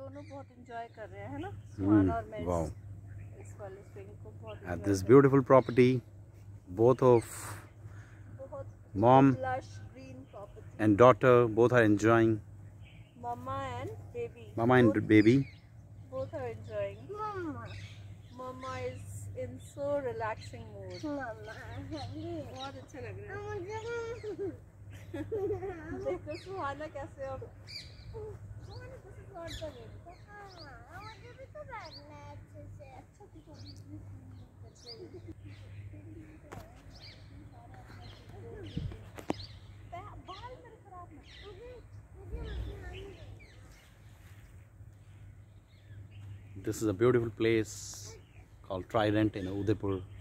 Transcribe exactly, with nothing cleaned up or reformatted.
दोनों बहुत एंजॉय कर रहे हैं, है ना? सुहाना और मैं wow. इस वाले स्विंग को बहुत At this beautiful property, both of mom and daughter both are enjoying. Mama and baby. Mama and both, baby. Both are enjoying. Mama. Mama is in so relaxing mood. Mama. बहुत अच्छा लग रहा है. देखो सुहाना कैसे अब. सुहाना this is not the way. हाँ, मुझे भी तो बैठना है अच्छे से. अच्छा तो बाल मेरे खराब मत. This is a beautiful place called Trident in Udaipur.